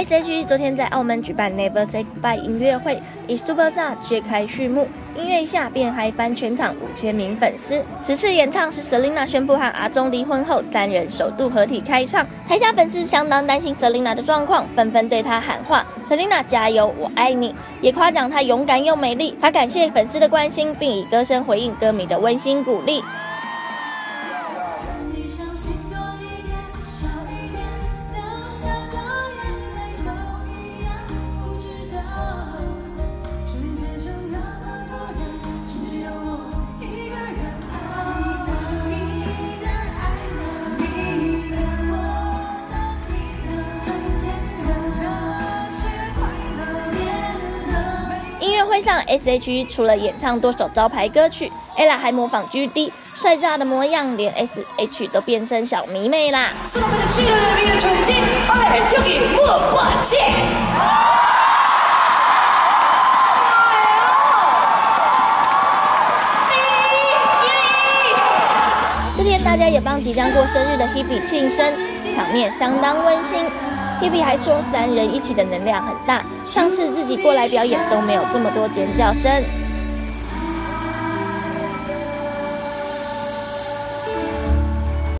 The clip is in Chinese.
S.H.E 昨天在澳门举办 Never Say Goodbye 音乐会，以 Superstar 揭开序幕。音乐一下便嗨翻全场5000名粉丝。此次演唱是 Selina 宣布和阿中离婚后，3人首度合体开唱。台下粉丝相当担心 Selina 的状况，纷纷对她喊话 ：“Selina 加油，我爱你！”也夸奖她勇敢又美丽。她感谢粉丝的关心，并以歌声回应歌迷的温馨鼓励。音乐会上 ，S.H.E 除了演唱多首招牌歌曲 ，ella 还模仿 GD 帅炸的模样，连 S.H 都变身小迷妹啦。这天，大家也帮即将过生日的 Hebe 庆生，场面相当温馨。Hebe 还说，3人一起的能量很大，上次自己过来表演都没有这么多尖叫声。